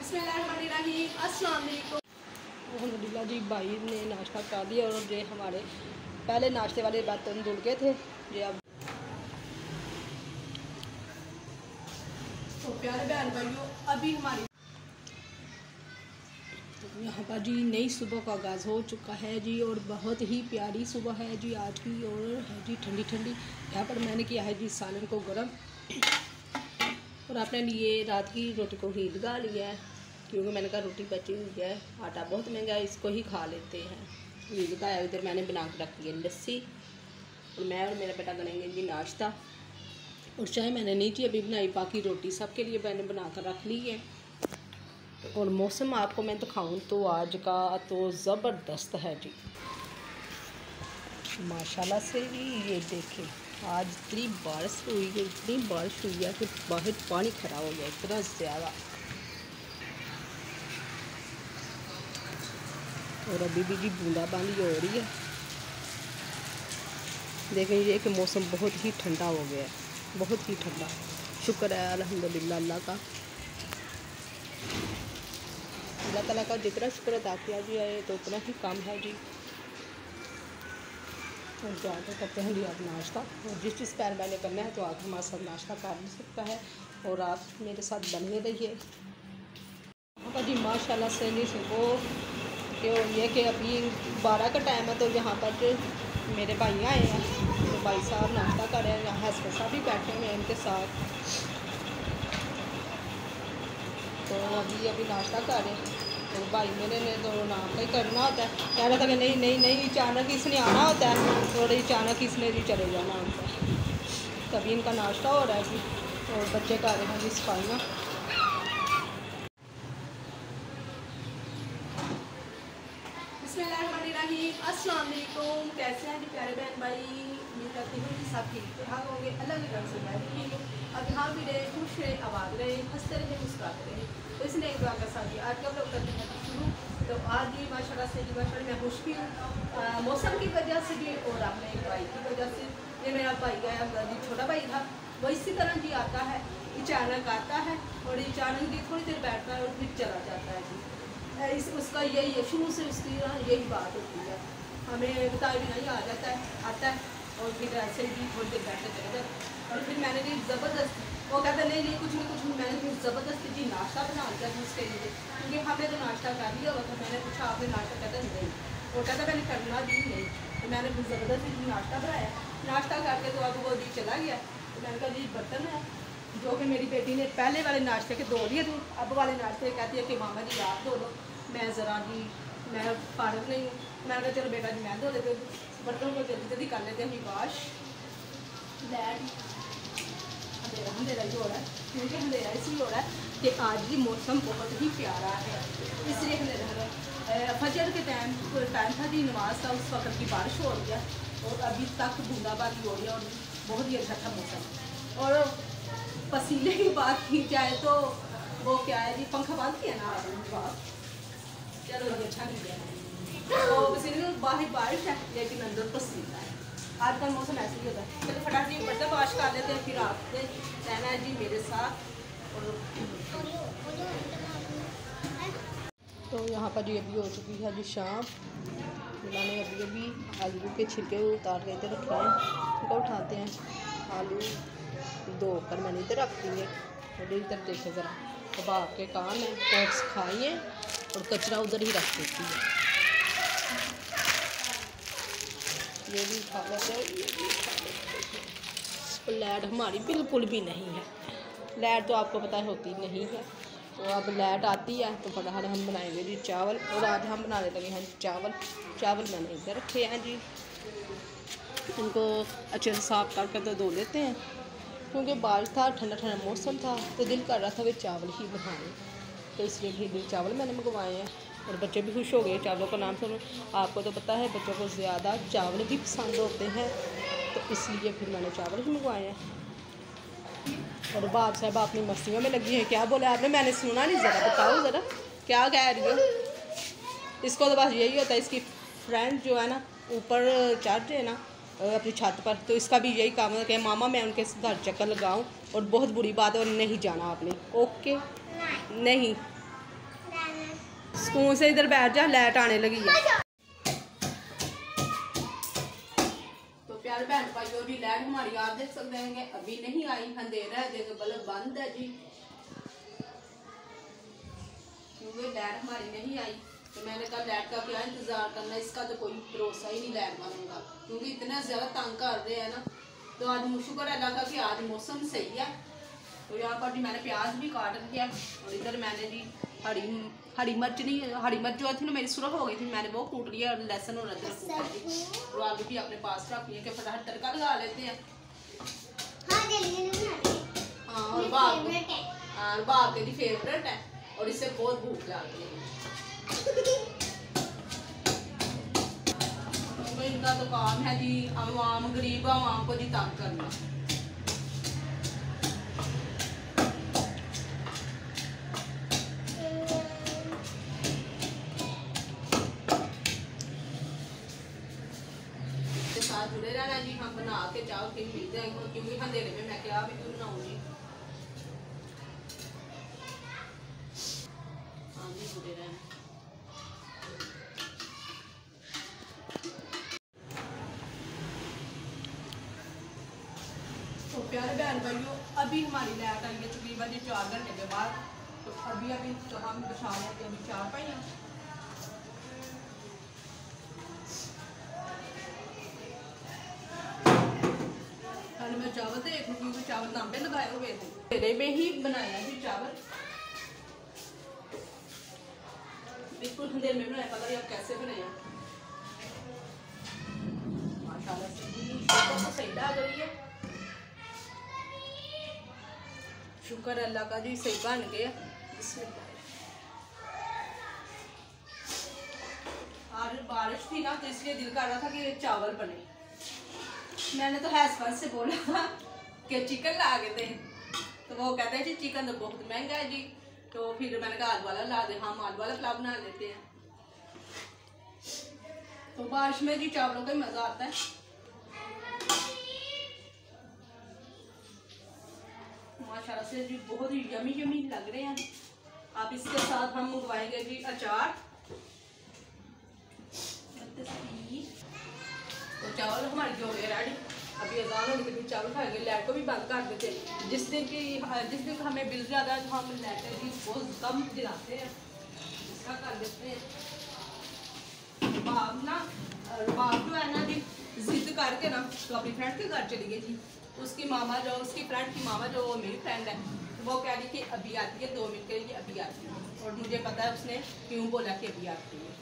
बिस्मिल्लाहिर्रहमानिर्रहीम, अस्सलाम वालेकुम। अल्हम्दुलिल्लाह जी, भाई ने नाश्ता कर दिया और ये हमारे पहले नाश्ते वाले बर्तन धुल गए थे ये अब। तो प्यारे बहन भाइयों, अभी हमारी यहाँ पर जी नई सुबह का आगाज़ हो चुका है जी और बहुत ही प्यारी सुबह है जी आज की। और है जी ठंडी ठंडी। यहाँ पर मैंने किया है जी सालन को गर्म और अपने लिए रात की रोटी को ही लगा लिया है क्योंकि मैंने कहा रोटी बची हुई है, आटा बहुत महंगा है, इसको ही खा लेते हैं। ये लगाया इधर मैंने बना के रखी है लस्सी और मैं और मेरा बेटा करेंगे जी नाश्ता। और चाय मैंने नहीं जी अभी बनाई, बाकी रोटी सबके लिए मैंने बना कर रख ली है। और मौसम आपको मैं दिखाऊं तो आज का तो ज़बरदस्त है जी माशाल्लाह से जी। ये देखें आज इतनी बारिश हुई है, इतनी बारिश हुई है कि बाहर पानी खड़ा हो गया इतना ज़्यादा। और अभी भी बूंदाबांदी हो रही है। देखें ये कि मौसम बहुत ही ठंडा हो गया है, बहुत ही ठंडा। शुक्र है अल्हम्दुलिल्लाह अल्लाह का। अल्लाह ताला का जितना शुक्र अदा किया जी है तो उतना ही कम है जी। और जाकर करते हैं जी आप नाश्ता। और जिस चीज़ पैर मैंने करना है तो आप हमारे साथ नाश्ता कर भी सकता है और आप मेरे साथ बने रहिए। यहाँ जी माशाल्लाह से नहीं सुबह कि ये कि अभी 12 का टाइम है तो यहाँ पर मेरे भाई आए हैं तो भाई साहब नाश्ता कर रहे हैं। यहाँ हस्बैंड साहब भी बैठे हुए हैं इनके साथ। तो अभी नाश्ता कर रहे हैं। तो भाई मेरे ने तो नाम का ही करना होता है, कह रहा था कि नहीं अचानक इसने आना होता है और अचानक इसने भी चले जाना होता है। तभी इनका नाश्ता हो रहा है जी और बच्चे कर रहे हैं जी सफाइयाँ। बिस्मिल्लाहिर्रहमानिर्रहीम, अस्सलाम वालेकुम। कैसे हैं जी प्यारे बहन भाई? उम्मीद करती हूँ कि सब ठीक ठाक होंगे, अल्लाह की तरफ से मैं भी ठीक हूँ। अब यहाँ भी रहे, खुश रहे, आबाद रहे, हंसते रहे, मुस्कुराते रहे। तो इसलिए एक दुआ का साथ ही आज का लोग करते हैं शुरू। तो आज भी माशाल्लाह से जी माशाल्लाह मैं खुश भी हूँ मौसम की वजह से भी और अपने भाई की वजह से। ये मेरा भाई गया जी, छोटा भाई था, वो इसी तरह जी आता है, अचानक आता है और अचानक जी थोड़ी देर बैठता है और फिर चला जाता है जी। उसका यही है, शुरू से उसकी यही बात होती है, हमें बताए भी नहीं आ जाता है, आता है और फिर ऐसे ही थोड़ी देर बैठते चले जाते। और फिर मैंने भी ज़बरदस्त, वो कहता नहीं कुछ नहीं, मैंने फिर ज़बरदस्ती जी नाश्ता बना दिया था उसके लिए क्योंकि हमने तो नाश्ता कर लिया हुआ था। मैंने पूछा आपने नाश्ता, कहता नहीं, वो कहता मैंने करना भी नहीं। तो मैंने फिर ज़बरदस्ती जी नाश्ता बनाया, नाश्ता करके तो अब वो जी चला गया। तो मैंने कहा जी बर्तन है जो कि मेरी बेटी ने पहले वाले नाश्ते के धो लिए थे, अब वाले नाश्ते कहती है कि मामा जी आप धो लो, मैं ज़रा जी मैं फारग नहीं हूँ। मैंने कहा चलो बेटा जी मैं धो लेते बर्तन को, जल्दी जल्दी कर लेते हैं वाश। लैट अंधेरा ही हो रहा है क्योंकि अंधेरा इसलिए हो रहा है कि आज की मौसम बहुत ही प्यारा है, इसलिए अंधेरा हो रहा है। फजर के टाइम था जी नमाज था, उस वक्त की बारिश हो रही है और अभी तक बूंदाबांदी हो रही है और बहुत ही अच्छा मौसम। और पसीने की बात की जाए तो वो क्या है जी, पंखा बंद किया ना आपने, चलो ये अच्छा नहीं गया। तो पसीने बाहर बारिश है लेकिन अंदर पसीना है। आज का मौसम ऐसे ही होता है। चलो फटाफट जी बर्तन वाश कर लेते हैं, फिर आपने रहना है जी मेरे साथ। तो यहाँ पर जी अभी हो चुकी है जी शाम। मैंने अभी आलू के छिलके उतार के इधर रखे हैं, उनको उठाते हैं। आलू धोकर मैंने इधर रख दिए और इधर देखे ज़रा, अब आपके काम है ओट्स खाइए और कचरा उधर ही रख देती है। ये भी खा लेते हैं, ये भी खा लेते हैं। लाइट हमारी बिल्कुल भी नहीं है, लाइट तो आपको पता है होती नहीं है। तो अब लाइट आती है तो फटाफट हम बनाएंगे जी चावल। और आज हम बनाने लगे हैं चावल। चावल मैंने इधर रखे हैं जी, इनको अच्छे से साफ करके तो धो लेते हैं क्योंकि बारिश था, ठंडा ठंडा मौसम था तो दिल कर रहा था वे चावल ही बनाएं, तो इसलिए भी चावल मैंने मंगवाए हैं। और बच्चे भी खुश हो गए चावलों का नाम सुनो। आपको तो पता है बच्चों को ज़्यादा चावल भी पसंद होते हैं तो इसलिए फिर मैंने चावल ही मंगवाए हैं। और बाप साहब अपनी मस्तियों में लगी है। क्या बोला आपने? मैंने सुना नहीं, ज़रा बताओ ज़रा क्या कह रही हो? इसको तो बस यही होता है, इसकी फ्रेंड जो है ना ऊपर चढ़ रहे ना अपनी छत पर, तो इसका भी यही काम है कि मामा मैं उनके घर चक्कर लगाऊं। और बहुत बुरी बात है और नहीं जाना आपने, ओके? नहीं सुकून से इधर बैठ जा, लाइट आने लगी है। तो प्यारे बहन भाइयों जी, लाइट हमारी आप देख सकते हैं अभी नहीं आई, अंधेरा है, देखो बल्ब बंद है जी, क्योंकि लाइट हमारी नहीं आई। तो मैंने कहा लाइट का क्या इंतज़ार करना, इसका तो कोई भरोसा ही नहीं लाइट बनूंगा, क्योंकि इतना ज़्यादा तंग कर रहे हैं ना। तो आज शुक्र है अल्लाह का कि आज मौसम सही है। तो यहाँ पर जी मैंने प्याज भी काट दिया, और इधर मैंने जी हरी मिर्च नहीं, हरी मिर्च जो थी ना मेरी सुरख हो गई थी, मैंने वो कूट लिया, और लहसुन और अदरक कूटा दी, और आलू भी अपने पास रख लिए कि फटाफट तड़का लगा लेते हैं। हाँ, और बाप के फेवरेट है, और इससे बहुत भूख लगती है। इनका तो काम है जी आवाम, गरीब आवाम को जी तंग करना। साथ जुड़े रहना जी, हम बना के जाओ फिर मिलते हैं, क्योंकि अंधेरे में मैं क्या भी क्यों बनाऊंगी। हाँ जी, जुड़े रहना। तो प्यारे बहन भाइयों, अभी हमारी लाइट आई है तकरीबन 4 घंटे के बाद। तो अभी तो हम बचा रहे हैं अभी 4 पाइयाँ। मैं चावल देख लूँ, क्योंकि चावल तांबे लगाए हुए थे, तेरे में ही बनाया जी चावल, बिल्कुल अंधेरे में बनाया, पता नहीं आप कैसे बनाया। माशाल्लाह से जी तो सही लग रही है, शुक्र अल्लाह का जी, सही बन गया। आज बारिश थी ना, तो इसलिए दिल कर रहा था कि चावल बने। मैंने तो हैसफर से बोला कि चिकन ला के दे, तो वो कहते हैं जी चिकन तो बहुत महंगा है जी। तो फिर मैंने कहा आलू वाला ला दे, हम आलू वाला पुलाव बना लेते हैं। तो बारिश में जी चावलों का ही मज़ा आता है। माशाल्लाह से जी बहुत ही यमी यमी लग रहे हैं। आप इसके साथ हम मंगवाएंगे जी अचार। तो चावल हमारे जो हो गए रेडी, अभी अजान होने के फिर चावल खाएंगे, लाइट को भी बंद कर देते हैं। जिस दिन हमें बिल ज़्यादा है तो हम लाइट जी बहुत कम जलाते हैं, इसका कर देते हैं। बाप जो है ना जी जिद करके ना तो अपनी फ्रेंड के घर चली गई थी। उसकी फ्रेंड की मामा जो मेरी फ्रेंड है, वो कह रही कि अभी आती है, 2 मिनट के लिए अभी आती है। और मुझे पता है उसने क्यों बोला कि अभी आती है।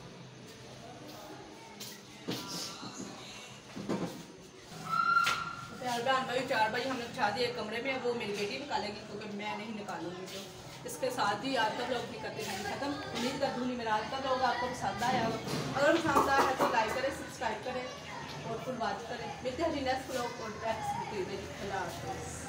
बहन भाई 4 बजे हमने बिछा दिया कमरे में, वो मेरी बेटी निकालेगी क्योंकि मैं नहीं निकालूंगी। तो इसके साथ ही आज का ब्लॉग भी करते हैं खत्म। उम्मीद करती हूँ मेरा आज का ब्लॉग आपको पसंद आया होगा। अगर पसंद आया है तो लाइक करें, सब्सक्राइब करें और फिर बात करें। मिलते हैं नेक्स्ट ब्लॉग और नेक्स्ट वीडियो में।